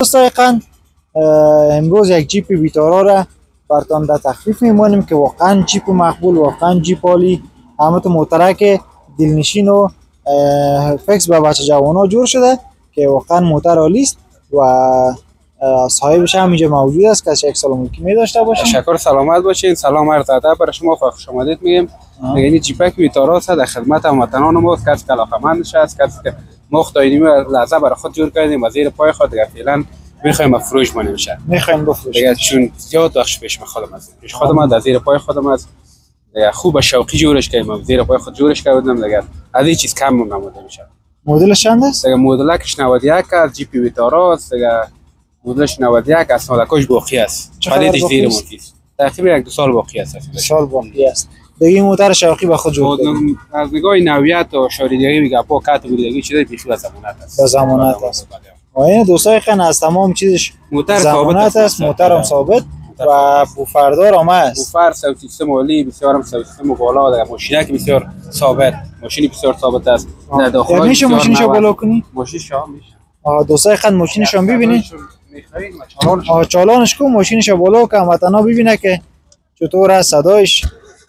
دوستان امروز یک جیپ ویتارا را براتون در تخفیف میمونیم که واقعا جیپ مقبول، واقعا جیپ عالی، همه تو موترک دلنشین و فکس به بچه جوانا جور شده که واقعا موتر عالی است و صاحبش هم اینجا موجود است که یک سلامتی می داشته باشین. تشکر، سلامت باشین. سلام عرض ادب برای شما، خوش آمدید میگیم. یعنی جیپک ویتارا است در خدمت هموطنان ما، کسی که علاقه‌مند است، کسی که مختاریم لحظه برای خود جور کردیم و زیر پای خود دیگه فعلا میخوایم فروش کنیم شه. میخوایم بفروشیم دیگه چون زیاد وقت پیش خودم است. پیش خودم در زیر پای خودم است. دیگه خوب شوقی جورش کردیم، زیر پای خود جورش کردم دیگه. از این چیز کم نموده میشه. مدلش چند است؟ دیگه مدلش 91 است، جیپ ویتارا است. دیگه مدلش 91 است، مالکش باقی است. خریدش زیر ملکی است. تقریبا 1-2 سال باقی است. 2 سال باقی است. دیگه موتر شوقی به خود جور کردیم. از نگاه نوعیت و شاریدگی میگه پا کاتگوری چیزای بیشتر از ضمانت است. به ضمانت است. و این دوستان از تمام چیزش موتر ثابت است، موترم ثابت و بوفردار هم است. بوفر سیستم عالی، بسیار هم سیستم بالا و ماشینه که بسیار ثابت، ماشینی بسیار ثابت است. در داخل میشه ماشینشو بالا کنی؟ ماشینش میشه. دوستان ماشینشو ببینید. چالانش کو ماشینشو بالا که هموطنا ببینه که چطور است صدایش.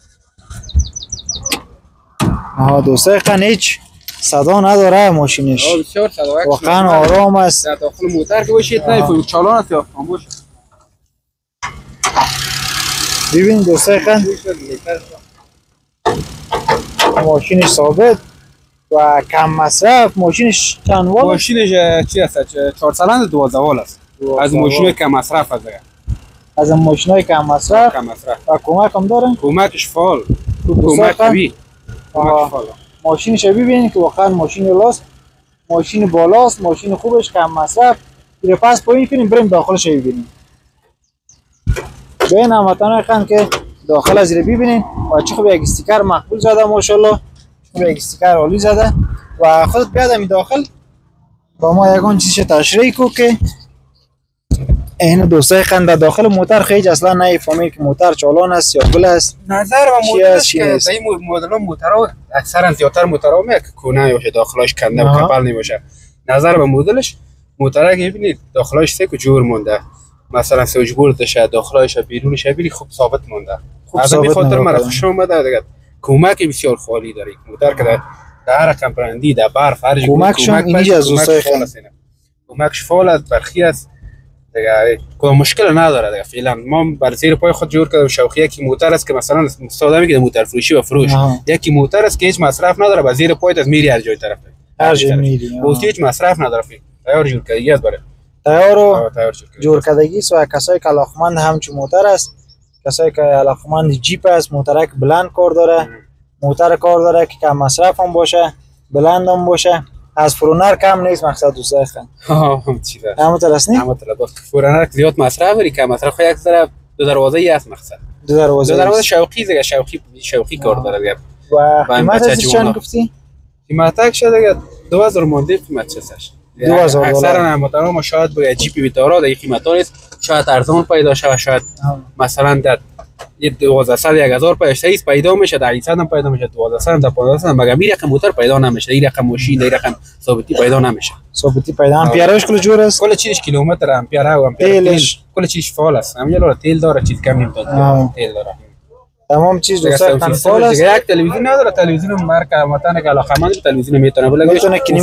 دوستان هیچ صدا نداره ماشینش. بسیار صدا واقعا آرام است. در داخل موتر که باشید نه چالان است یا خاموش. ببین دوستان ماشینش ثابت و کم مصرف. ماشینش چند وال؟ ماشینش چی است؟ 4 سلند 12 وال است. از ماشین کم مصرف است. از ماشینای کم مصرف و کمک هم داره. کمکش فعال. کمک قوی. ماشینش ببینید که واقعا ماشین لاست، ماشین بالاست، ماشین خوبش کم مصرف. دیگه پس پایین کنیم بریم داخلش ببینیم. ببین هموطنان خان که داخل از ببینین و چه خوب یک استیکر مقبول زده ماشاءالله، یک استیکر عالی زده و خودت بیاد می داخل با ما یگان چیزش تشریح کو که این دوستای خان در داخل موتر خیلی اصلا نمیفهمید که موتر چالان است یا گل است. نظر و مدلش که این مدل موترها اکثرا زیادتر موترها میاد که کونه باشه داخلش کنده و کپل نمیشه. نظر به مدلش موتره که ببینید داخلش سه کو جور مونده، مثلا سوج بولتش داخلش بیرونش ببینید خوب ثابت مونده. از این خاطر من خوش اومده دیگه. کمک بسیار خالی داره موتر که در هر رقم برندی در برف هر جور کمکش اینجا از دوستای خان کمکش فعال است، برخی است دیگه. کوم مشکل نداره دیگه. فعلا ما بر زیر پای خود جور کردیم شوخی که موتر است که مثلا ساده میگه موتر فروشی و فروش. یکی موتر است که هیچ مصرف نداره، با زیر پایت از میری هر جای طرف هر جای میری هیچ مصرف نداره. تیار جور کردگی است برای تیار جور کردگی است و کسایی که علاقمند همچون موتر است، کسایی که علاقمند جیپ است، موترک بلند کار داره، موتر کار داره که کم مصرف هم باشه، بلند هم باشه، از فرونر کم نیست. مقصد دوستای خان هم چیزه همونطور است نه؟ همونطور است. فرونر زیاد مصرف ولی کم مصرف یک طرف دو دروازه ای است. مقصد دو دروازه شوقی دیگه، شوقی کار داره دیگه. و قیمتش چند گفتی؟ قیمتش دیگه 2000 مونده قیمتش است. 2000 اکثرا هموطنان ما شاید با جیپ ویتارا در قیمتا نیست، شاید ارزان پیدا شود، شاید مثلا در 1200 1000 پیدا میشه، در 800 هم پیدا میشه، 1200 در 1500 مگر این رقم موتر پیدا نمیشه. این رقم ماشین، این رقم ثابتی پیدا نمیشه. ثابتی پیدا امپیرش کل جور است، کل چیزش کیلومتر امپیر و امپیر کل چیزش فعال است. همین رو تیل داره، چیز کم نمیاد. تیل داره تمام چیز دوستان فعال است. یک تلویزیون نداره، تلویزیون مارکا متن که علاقمند تلویزیون میتونه بلگه، میتونه که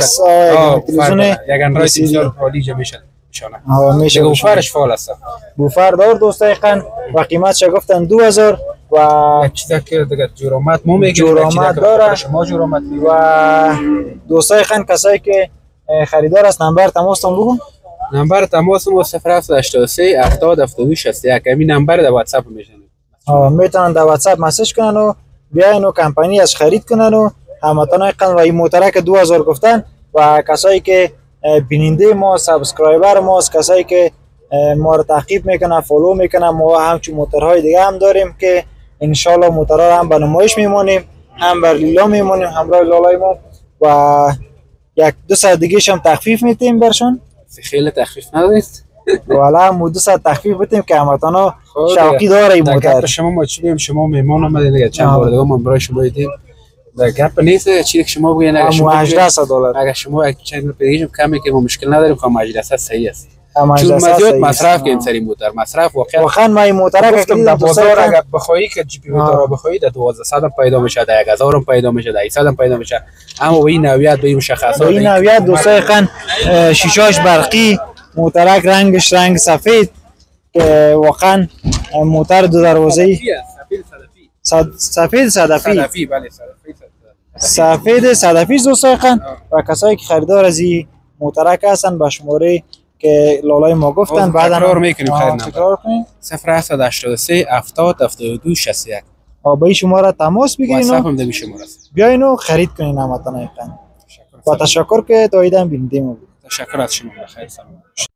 تلویزیون یک اندروید بسیار عالی میشه. میشه بوفرش فعال است. بوفر دار دوستای خان و قیمتش گفتن 2000 و چیزا که دیگه جورامت ما میگیم جورامت داره شما جورامت و دوستای خان کسایی که خریدار است نمبر تماس هم بگو. نمبر تماس ما 0783 70 72 61 همین نمبر در واتساپ میشنه. میتونن در واتساپ مسیج کنن و بیاین و کمپانی از خرید کنن و هموطنان خان و این موترک 2000 گفتن و کسایی که بیننده ما، سابسکرایبر ماست، کسایی که ما رو تعقیب میکنن، فالو میکنن، ما همچون موترهای دیگه هم داریم که ان شاء الله موترها هم به نمایش میمونیم، هم بر لیلا میمونیم همراه لالای ما و یک دو ساعت دیگه هم تخفیف میتیم برشون. خیلی تخفیف ندارید والا مو 2 ساعت تخفیف بدیم که هموطنا شوقی داره این موتر. شما ما چی بگیم، شما مهمان اومدید دیگه، چند بار دیگه ما برای شما دیدیم در گپ نیست. چیزی که شما بگین اگه شما $18 اگه شما چند پیجم کمی که ما مشکل نداریم، خب $18 صحیح است. چون مزیات مصرف که سری موتر مصرف واقعا ما این موتر که گفتم در بازار اگر بخوایی که جی پی موتر رو بخوایی در 1200 پیدا میشه، در 1000 پیدا میشه، در 800 پیدا میشه. اما به این نوعیت به این مشخصات این نوعیت دوستای خان شیشاش برقی، موترک رنگش رنگ سفید که واقعا موتر دو دروازه‌ای سفید صدفی بله سفید صدفی دوستای خان و کسایی که خریدار از این موترک هستن به شماره که لالای ما گفتن بعدا تکرار میکنیم. خیر تکرار کنیم 0883 70 72 61 با این شماره تماس بگیرین واتساپ هم در شماره است. بیاین و خرید کنین همتون. با تشکر که تا ایدم بینیدیم. تشکر از شما. خیر سلام.